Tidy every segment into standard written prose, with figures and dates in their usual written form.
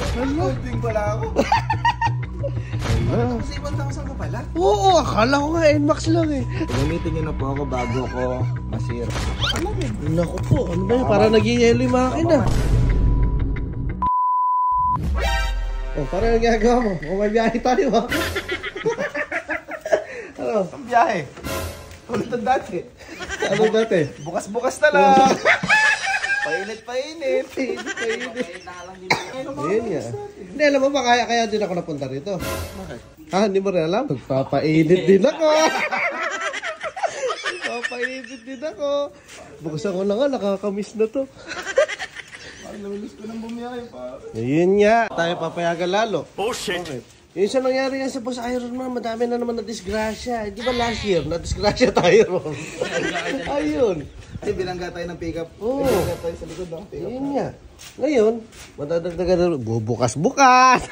Holding pala ako. Ano? Kasi 1,000 ka pala? Oo, akala ko nga NMAX lang eh. Gamitin nyo na po ako bago ko masira. Alamig. Naku po, ano ba yun? Para naging yelo yung makina. Oh, parang nagagawa mo. O may biyahe tayo ha. Ano? Ang biyahe. Tulad ng dati. Ano dati? Bukas-bukas na lang. Painit. Ayun nga. Hindi, alam mo ba, kaya din ako napunta rito. Bakit? Ha, hindi mo rin alam? Nagpapainit din ako. Nagpapainit din ako. Buksan ko na nga, nakakamiss na to. Parang namilis ko ng bumiyahe pa. Ayun nga. Tayo papayagan lalo. Oh shit! Okay. Yung sa nangyari yan sa Boss Iron Man, madami na naman na-disgrasya. Di ba last year, na-disgrasya tayo ron? Ayun. Kasi bilangga tayo ng pick-up. Oo. Bilangga tayo sa likod ng pick-up. Ayun nga. Ngayon, madadagdagan na bubukas-bukas.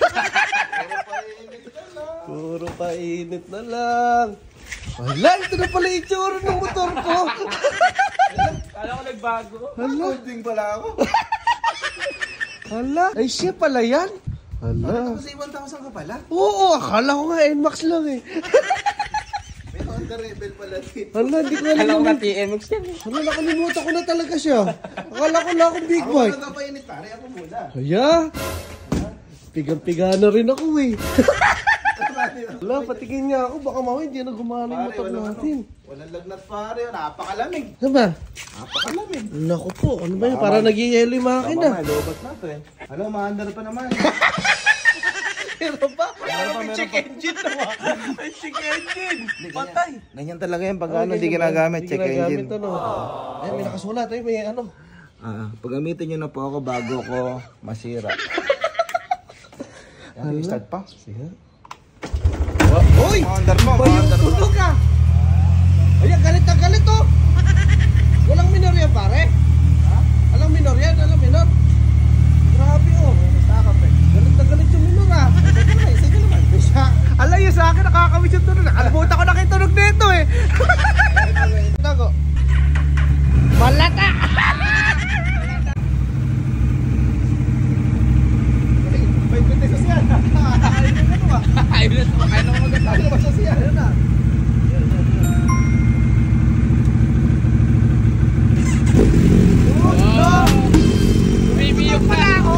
Puro painit na lang. Wala, ito na pala yung itsura ng motor ko. Kala ko nagbago. Hala. Holding pala ako. Hala, ay siya pala yan. Hala. Kasi 1,000 ka pala? Oo, akala ko nga NMAX lang eh. May Honda Rebel pala dito. Hala, hindi ko alam. Alam ko nga TMX yan. Hala, nakalimutan ko na talaga siya. Akala ko na akong big Ako bike. na napainit pare, ako muna. Kaya, pigang-piga na rin ako eh. Hala, patingin niya ako. Baka mamaya hindi na gumana yung motor natin. Walang lagnat pare, napakalamig. Ano ba? Napakalamig. Naku po, ano ba yun? Parang naging yelo yung makina. Baka lobat na to eh. Alam, maandar pa naman. Meron ba? May check engine naman. May check engine. Patay. Ganyan talaga yan pag ano, hindi ginagamit, check engine. Ay, may nakasulat. Ay, may ano. Paggamitin nyo na po ako bago ko masira. Yan, start pa. Sige. Uy! Maandar mo, maandar mo. Tulog ka! Ayan, galit na galit oh! Walang minor yan pare? Ha? Alang minor yan, alang minor. Grabe oh. Galit na galit yung minor ah. Sige naman. Alay yun sa akin, nakakawis yung tunog. Nakalimutan ko na kayo tunog nito eh. Tago. Malata! May pintes sa siya. Ayun na ano ah. Ayun na maganda. Ayun na sa siya. Ayun na. Bibiyok na ako.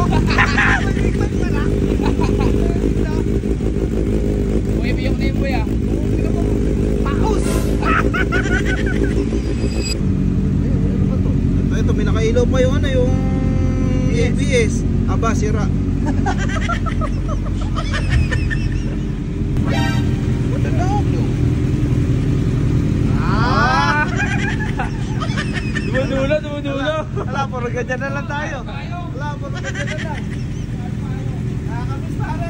Bibiyok na yung buya. Paus! Ito, may nakailaw pa yung ano, yung ABS. Aba, sira. What the dog, yo? Dumudulo. Wala, puro ganyan na lang tayo. Wala, puro ganyan na lang. Nakakamiss pare.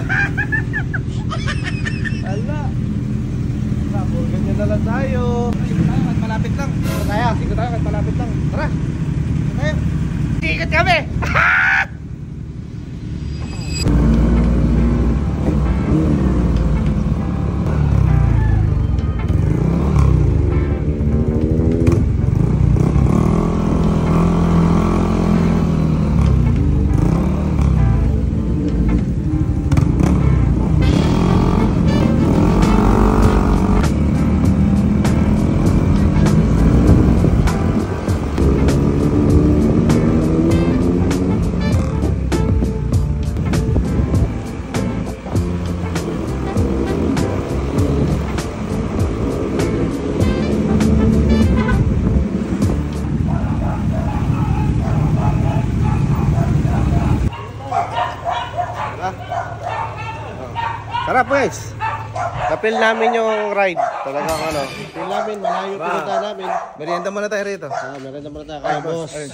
Ala. Wala, puro ganyan na lang tayo. Malapit lang. Sige tayo, malapit lang. Tara. Tayo. Ikot kami! Tara guys. Kapil namin yung ride. Talagang ano. Kapil namin, malayo pinunta namin. Merienda muna tayo rito. Meron naman tayo kaya boss. Yes.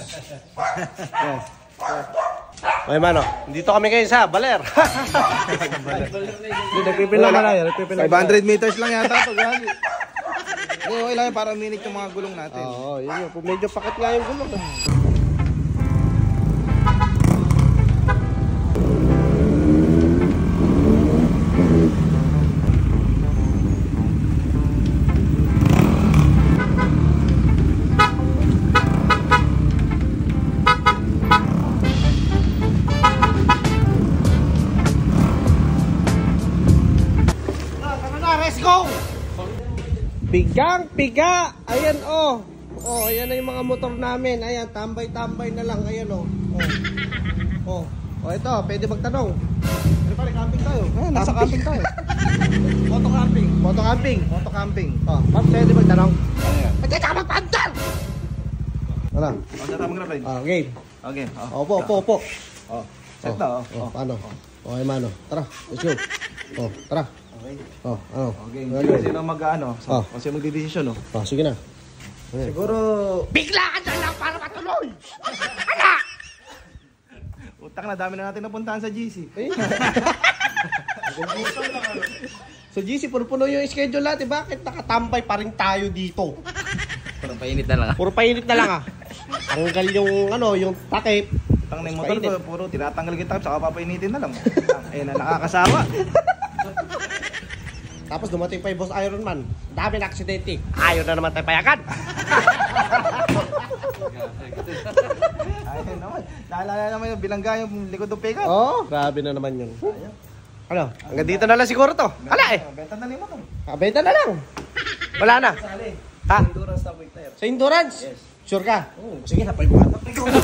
May mano, dito kami ngayon sa Baler. Nagpipil naman tayo. 500 meters lang yata ito. Okay lang para minute yung mga gulong natin. Oo, yun yun. Medyo pakit nga yung gulong. ko! Pigang piga! Ayan oh! Oh, ayan na yung mga motor namin. Ayan, tambay-tambay na lang. Ayan oh. Oh. Oh, ito, pwede magtanong. Ano pala, camping tayo. Nasa camping tayo. Moto camping. Moto camping. Moto camping. Oh, Pops, pwede magtanong. Ayan. Pwede ka magpantal! Ano? O, tama mag-ride. Game. Okay. Opo. Oh. Set na, Oh, paano? Okay, mano. Tara, let's go. Oh, tara. Okay. Oh, ano? Okay. Ano? Sino mag-ano? Oh. Kasi magdidesisyon, no? Oh, sige na. Okay. Siguro... Bigla ka na lang para matuloy! Utang na, dami na natin napuntahan sa GC. Eh? So GC, puno-puno yung schedule natin. Bakit nakatambay pa rin tayo dito? Parang painit na lang ah. Puro painit na lang ah. Tanggal yung yung takip. Utang na yung motor ko, puro tinatanggal kita, saka papainitin na lang. Eh, na nakakasawa. Tapos dumating pa yung Boss Ironman. Dami na aksidente. Ayaw na naman tayo payagan. Ayun naman. Naalala naman yung bilangga yung likod ng pickup. Oh, grabe na naman yun. Ano? Hanggang dito na lang siguro to. Hala eh. Benta na ni mo to. Benta na lang. Wala na. Sali. Ha? Endurance na quick tire. Sa endurance? Yes. Sure ka? Oo. Sige na, pa yung bata.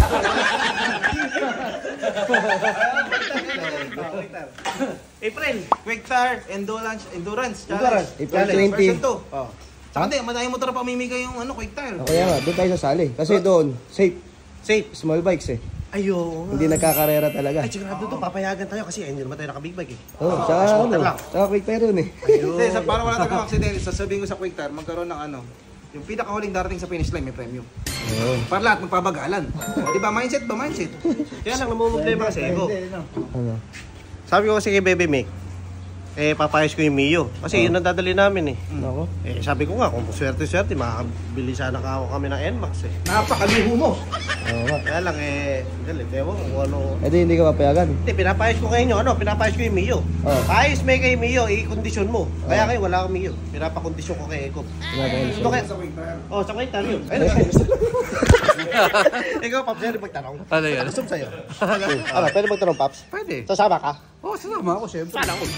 April, quick tire, endurance. Endurance, Challenge. April Challenge, 20. version 2. Oh. Saka hindi, madami motor na pamimigay yung quick tire. Kaya nga, doon tayo sasali. Kasi doon, safe. Safe, small bikes eh. Ayo. Hindi nagkakarera talaga. Ay, sigurado to, papayagan tayo kasi hindi naman tayo naka-big bike eh. Oo, tsaka quick tire yun eh. Hindi, para wala tayong accident, sasabihin ko sa quick tire, magkaroon ng yung pinakahuling darating sa finish line may premium. Oo. Para lahat magpabagalan. O, di ba? Mindset ba? Mindset. Kaya lang namumblema kasi ego. Ano? Sabi ko kasi kay Bebe Mick, papayos ko yung Mio. Kasi yun ang dadali namin eh. Ako? Sabi ko nga, kung swerte-swerte, makakabili sana kami ng NMAX eh. Napakaluho mo. Oo nga. Kaya lang galit. Ewan ko kung ano. Hindi ka papayagan? Hindi, pinapayos ko kayo pinapayos ko yung Mio. Payos may kay Mio, i-kondisyon mo. Kaya kayo, wala akong Mio. Pinapakondisyon ko kay Eko. Ito kaya? Sa quick tire yun. Ayun na. Ikaw, Paps, pwede magtanong? Ano yan? Gusto mo sa'yo? Ano, pwede magtanong, Paps? Pwede. Sasama ka? Oo, sasama ako siyempre. Sana ako.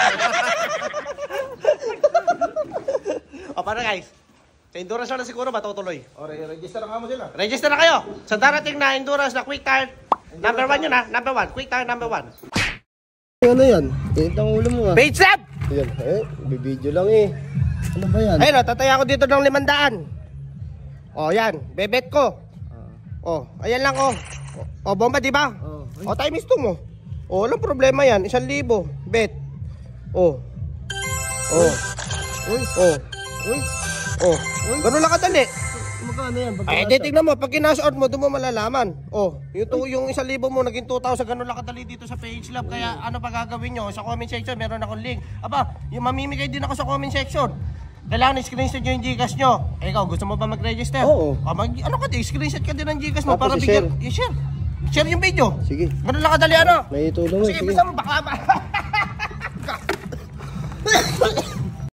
O, paano guys? Sa endurance na siguro matutuloy. O, register na nga mo sila. Register na kayo. Sa darating na endurance na quick tire. Number 1 yun ha. Number 1. Quick tire number 1. Ano yan? Tinit ang ulo mo ah. Page lab! Yan, bibidyo lang eh. Ano ba yan? Ayun o, tataya ako dito ng 500. O, yan. Bebet ko. O, ayan lang o. O, bomba diba? O, tayo misto mo. O, walang problema yan. 1,000. Bet. O. O. Uy, O. uy, O. Ganun lang kadali. magkano yan? Ay, di tignan mo, pag kinash-out mo, doon mo malalaman. Oh, yung 1,000 mo naging 2,000, ganun lang kadali dito sa Page Lab. Kaya ano pa gagawin nyo? Sa comment section, meron akong link. Aba, yung mamimigay din ako sa comment section. Kailangan i-screenshot nyo yung Gcash nyo. Eh, ikaw, gusto mo ba mag-register? Oo. Ano ka din, screenshot ka din ng Gcash mo Tapos para i-share. bigyan. I-share. Share yung video. Sige. Ganun lang kadali, ano? May itulong mo. Sige, bisa mo, bakla ba?